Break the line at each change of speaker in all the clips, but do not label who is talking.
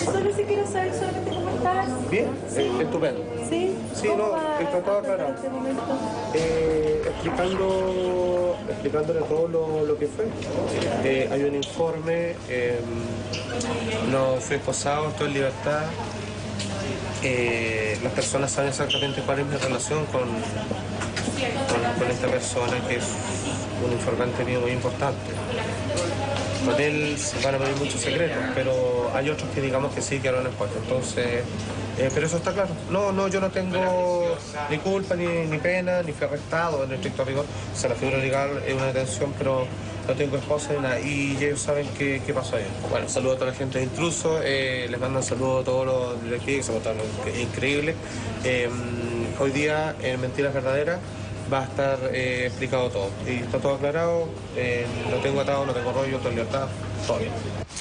Solo si quiero saber solamente cómo estás.
Bien, estupendo.
¿Sí?
Sí,
¿Cómo
no,
va
está todo aclarado.
en este momento?
Explicándole todo lo que fue. Hay un informe, no fui esposado, estoy en libertad. Las personas saben exactamente cuál es mi relación con esta persona, que es un informante mío muy importante. Con él se van a pedir muchos secretos, pero hay otros que digamos que sí, que no han expuesto. Entonces, pero eso está claro. No, yo no tengo ni culpa, ni pena, ni fui arrestado en estricto rigor. O sea, la figura legal es una detención, pero no tengo esposa ni nada. Y ellos saben qué pasó ayer. Bueno, saludo a toda la gente de Intruso, les mando un saludo a todos los directivos, que somos todos increíbles. Hoy día, en Mentiras Verdaderas, va a estar explicado todo. Y está todo aclarado, no tengo atado, no tengo rollo, estoy en libertad, todo bien.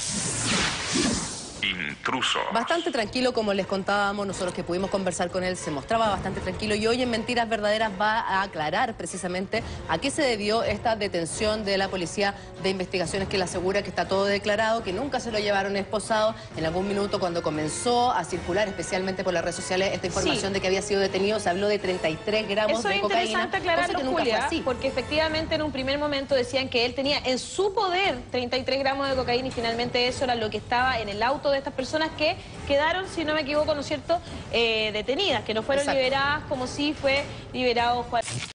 Intruso.
Bastante tranquilo, como les contábamos, nosotros que pudimos conversar con él, se mostraba bastante tranquilo y hoy en Mentiras Verdaderas va a aclarar precisamente a qué se debió esta detención de la Policía de Investigaciones, que le asegura que está todo declarado, que nunca se lo llevaron esposado. En algún minuto, cuando comenzó a circular, especialmente por las redes sociales, esta información de que había sido detenido, se habló de 33 gramos de cocaína.
Eso es interesante aclararlo,
que nunca
Julia,
fue así.
porque efectivamente en un primer momento decían que él tenía en su poder 33 gramos de cocaína y finalmente eso era lo que estaba en el auto de estas personas que quedaron, si no me equivoco, ¿no es cierto?, detenidas, que no fueron liberadas como si fue liberado Juan.